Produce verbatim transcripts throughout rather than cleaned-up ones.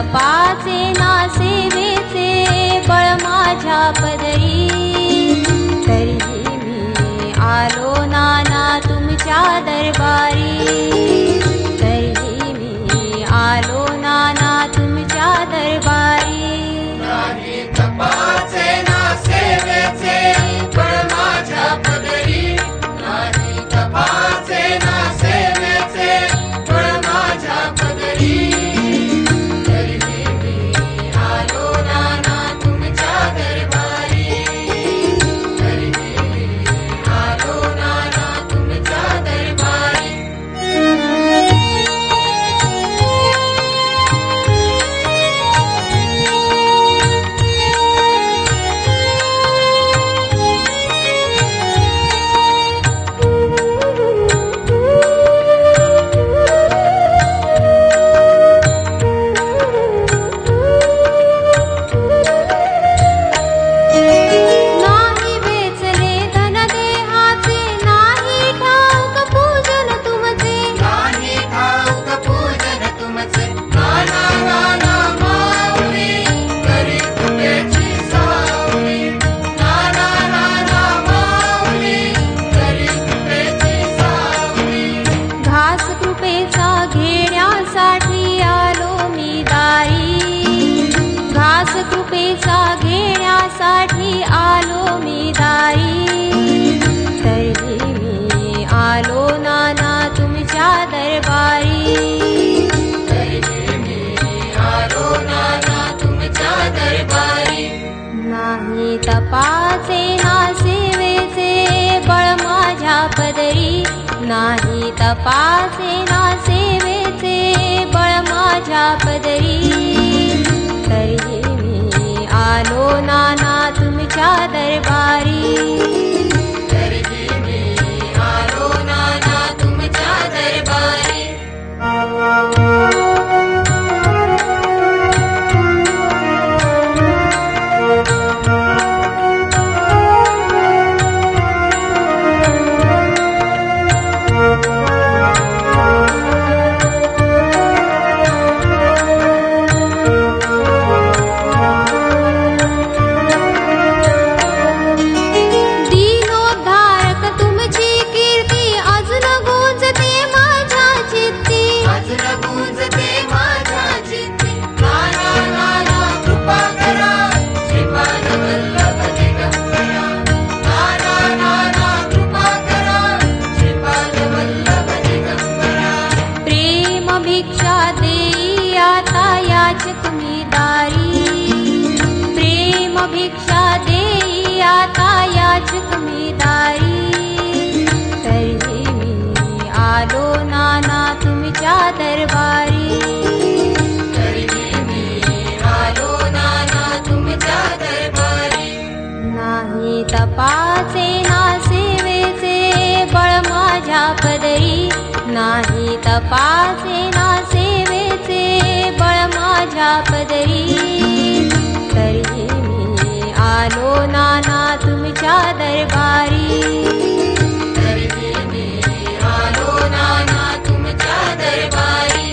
तपाचे ना सेवेचे बळ माझ्या पदरी, तरीही मी आलो नाना तुमच्या दरबारी, तरीही मी आलो नाना तुमच्या दरबारी। नाही तपाचे ना सेवेचे बळ माझ्या पदरी, नाही तपाचे ना सेवेचे बळ माझ्या पदरी, तरीही मी आलो नाना तुमच्या दरबारी, तरीही मी आलो नाना तुमच्या दरबारी। नाही वेचले धन देहाचे, नाही ठाऊक पूजन तुमचे, नाही ठाऊक पूजन तुमचे, नाना नाना माऊली करी कृपेची सावली, नाना नाना माऊली करी कृपेची सावली। घास कृपेचा घेण्यासाठी आलो मी दारी, घास कृपेचा घेण्यासाठी आलो मी दारी, तरीही मी आलो नाना तुमच्या दरबारी, तरीही मी आलो नाना तुमच्या दरबारी। नाही तपाचे ना सेवेचे बळ माझ्या पदरी, नाही तपाचे ना सेवेचे बळ माझ्या पदरी, तरीही मी आलो नाना तुमच्या दरबारी, तरीही मी आलो नाना तुमच्या दरबारी। दीनोद्धारक तुमची कीर्ती अजून गुंजते माझ्या चित्ती, अजून गुंजते माझ्या चित्ती, नाना नाना कृपा करा श्रीपाद वल्लभ दिगंबरा, नाना नाना कृपा करा श्रीपाद वल्लभ दिगंबरा। प्रेम भिक्षा देई आता याचक मी दारी, प्रेम भिक्षा देई आता याचक मी दारी, तरीही मी आलो नाना तुमच्या दरबारी, तरीही मी आलो नाना तुमच्या दरबारी। नाही तपाचे ना सेवेचे बळ माझ्या पदरी, नाही तपाचे ना सेवेचे बळ माझ्या पदरी, तरीही मी आलो नाना तुमच्या दरबारी, तरीही मी आलो नाना तुमच्या दरबारी।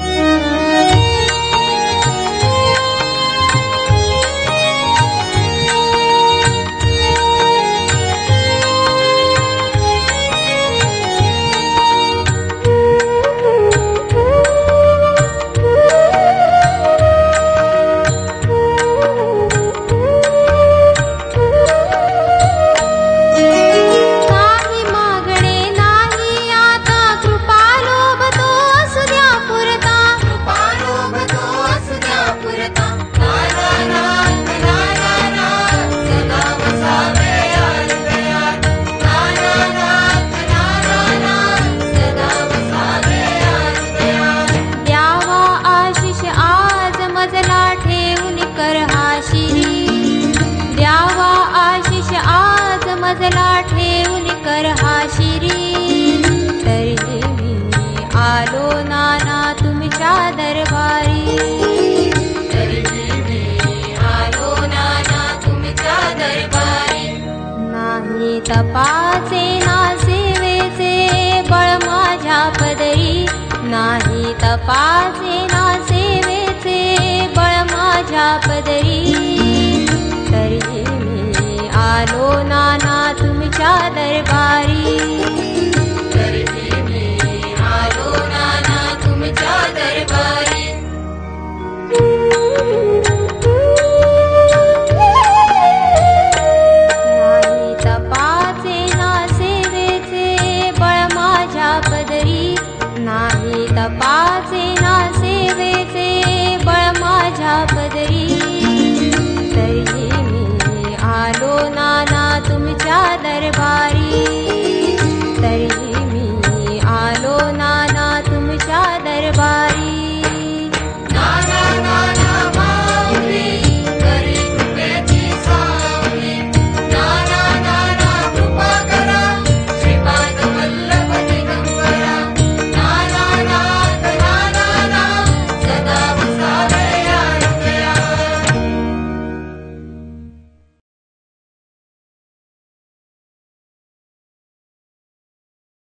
काही मागणे नाही आता कृपा लोभतो असू द्या पुरता, कृपा लोभतो असू द्या पुरता, नाना नाथ नाना नाथ सदा वसावे हृदयात, नाना नाथ नाना नाथ सदा वसावे हृदयात। द्यावा आशिष आज मजला ठेवून कर हा शिरी, द्यावा आशिष आज मजला ठेवून कर हा शिरी, तरीही मी आलो नाना तुमच्या दरबारी, तरीही मी आलो नाना तुमच्या दरबारी। नाही तपाचे ना सेवेचे बळ माझ्या पदरी, नाही तपाचे ना सेवेचे तपाचे ना सेवेचे बळ माझ्या पदरी, तरीही मी आलो नाना तुमच्या दरबारी.